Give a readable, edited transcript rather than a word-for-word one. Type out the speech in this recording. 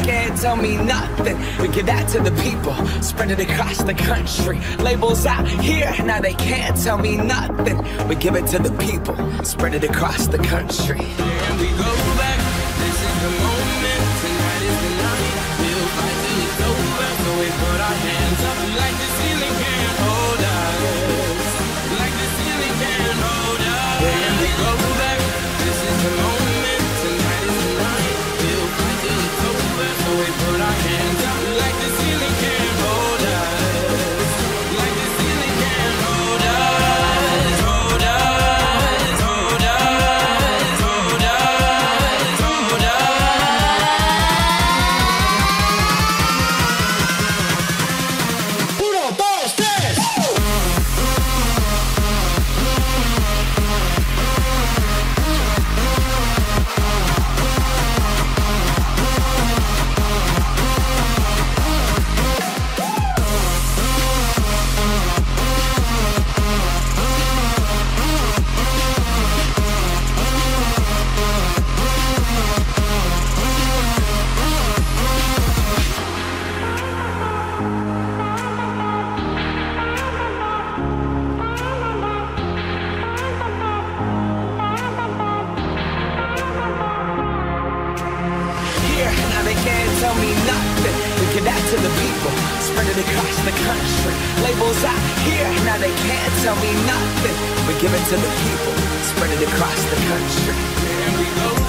can't tell me nothing. We give that to the people, spread it across the country. Labels out here, now they can't tell me nothing. We give it to the people, spread it across the country. And we go back, this is the moment, tonight is the night. We'll fight till it's over, so we put our hands up like the ceiling can't hold us. Like the ceiling can't hold us. And we go back, this is the moment, tonight is the night. We'll fight till it's over, so we put our hands up like the ceiling can't hold us. Like the ceiling can't hold us. Hold us, hold us, hold us, hold us. Uno, dos, tres. Here, now they can't tell me nothing. We give that to the people, spread it across the country. Labels out here, now they can't tell me nothing. We give it to the people, spread it across the country. And we go